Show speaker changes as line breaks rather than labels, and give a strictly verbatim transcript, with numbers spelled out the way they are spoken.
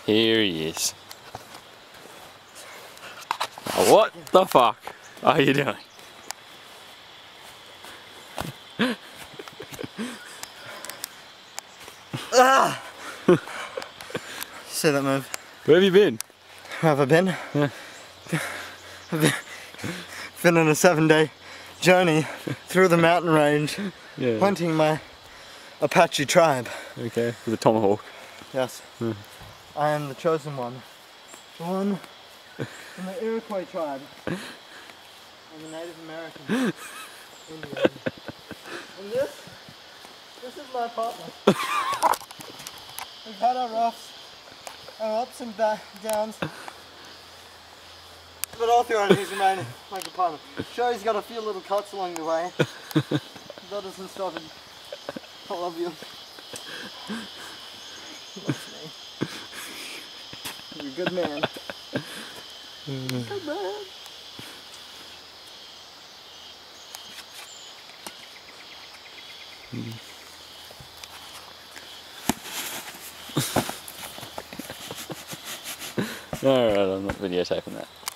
Here he is. Oh, what the fuck are you doing?
Ah! See that move?
Where have you been?
Where have I been?
Yeah.
I've been, been on a seven day journey through the mountain range,
Yeah.
hunting my Apache tribe.
Okay, with a tomahawk.
Yes.
Hmm.
I am the chosen one. The one from the Iroquois tribe. I'm a Native American Indian. And this, this is my partner. We've had our ups, our ups and ba downs, but all throughout he's remained my partner. Sure, he's got a few little cuts along the way. That doesn't stop him. I love you. He loves me. You're a good man. Good man.
Alright, I'm not videotaping that.